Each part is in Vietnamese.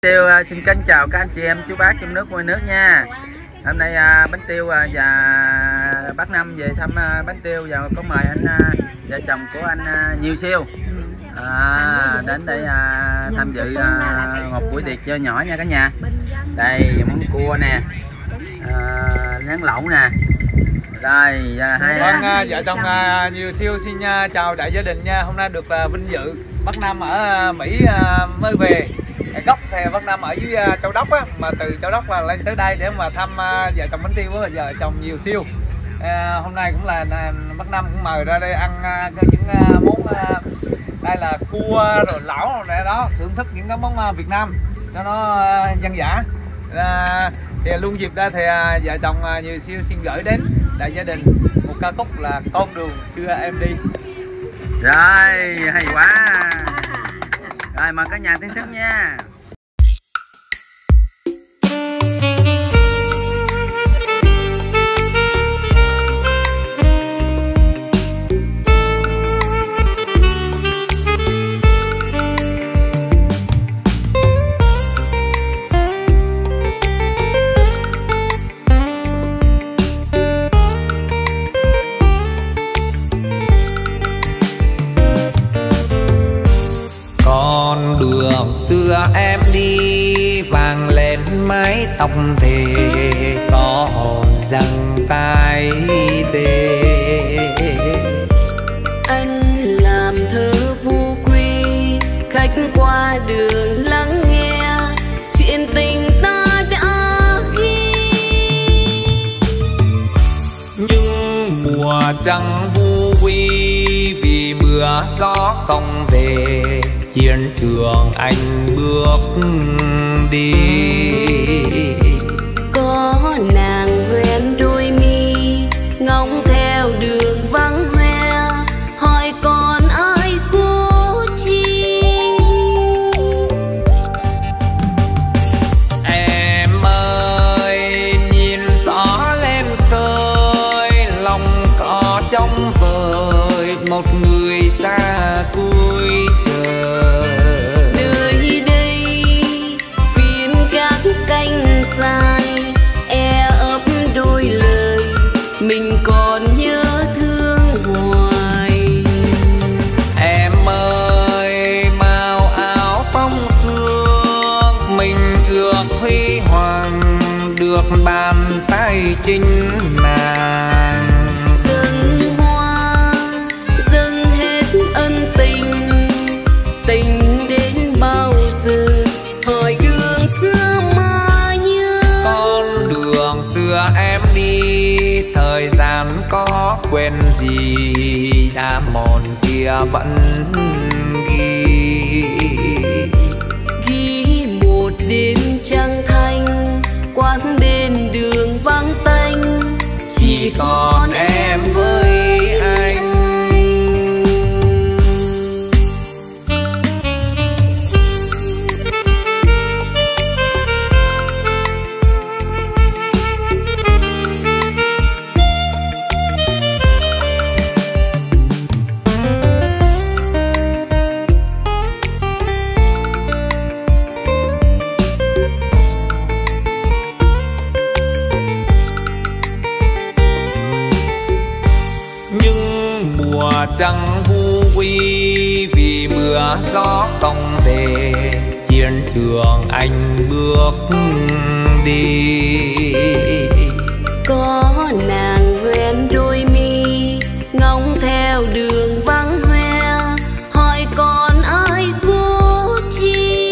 Tiêu xin kính chào các anh chị em chú bác trong nước ngoài nước nha. Hôm nay Bánh Tiêu và bác Năm về thăm Bánh Tiêu và có mời anh vợ chồng của anh Nhiều Siêu đến đây tham dự một buổi tiệc nho nhỏ nha cả nhà. Đây món cua nè, nán lẩu nè. Rồi hai vợ chồng Nhiều Siêu xin chào đại gia đình nha. Hôm nay được vinh dự bác Năm ở Mỹ mới về. Gốc thì bác Năm ở dưới Châu Đốc á, mà từ Châu Đốc là lên tới đây để mà thăm vợ chồng Bánh Tiêu với vợ chồng Nhiều Siêu. Hôm nay cũng là bác Năm cũng mời ra đây ăn những món đây là cua rồi lẩu này đó, thưởng thức những cái món Việt Nam cho nó dân dã. Thì luôn dịp đây thì vợ chồng Nhiều Siêu xin gửi đến đại gia đình một ca khúc là Con Đường Xưa Em Đi. Rồi hay quá. Rồi mời cả nhà tiếng sướng nha. Đường xưa em đi vàng lên mái tóc thề, có hồn răng tay tê. Anh làm thơ vu quy, khách qua đường lắng nghe chuyện tình ta đã ghi. Nhưng mùa trăng vu quy vì mưa gió không về, chiến trường anh bước đi. Có nàng ven đôi mi ngóng theo đường vắng hoe, hỏi còn ai cố chi. Em ơi nhìn gió lên khơi, lòng có trong vời một người xa cuối trời. Nơi đây phiên gác canh dài, e ấp đôi lời mình còn nhớ thương hoài. Em ơi màu áo phong sương, mình ước huy hoàng được bàn tay chính nàng. Dâng hoa dâng hết ân tình, tình đến bao giờ hỏi đường xưa mà nhớ. Con đường xưa em đi, thời gian có quên gì, đã mòn kia vẫn ghi. Ghi một đêm trăng thanh, quán bên đường vắng tanh, chỉ còn em với anh. Trăng vu quy vì mưa gió không về, chiến trường anh bước đi. Có nàng ven đôi mi ngóng theo đường vắng hoe, hỏi còn ai cố chi.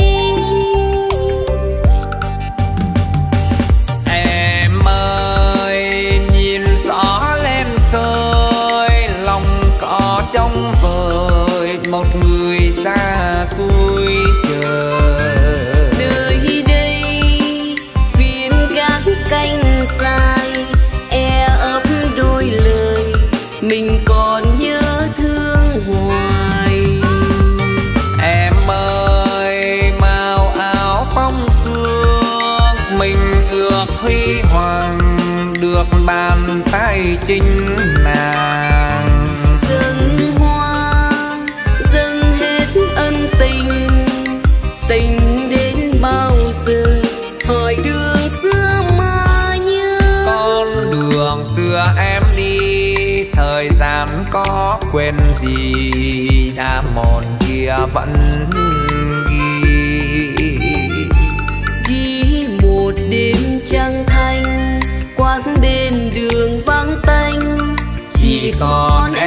Em ơi nhìn gió lên khơi, lòng có trong vời một người xa cuối trời. Nơi đây phiên gác canh dài, e ấp đôi lời mình còn nhớ thương hoài. Em ơi màu áo phong sương, mình ước huy hoàng được bàn tay chính nàng. Dâng hoa dâng hết ân tình, tình đến bao gian có quên gì, đã mòn kia vẫn ghi một đêm trăng thanh, quán bên đường vắng tanh, chỉ còn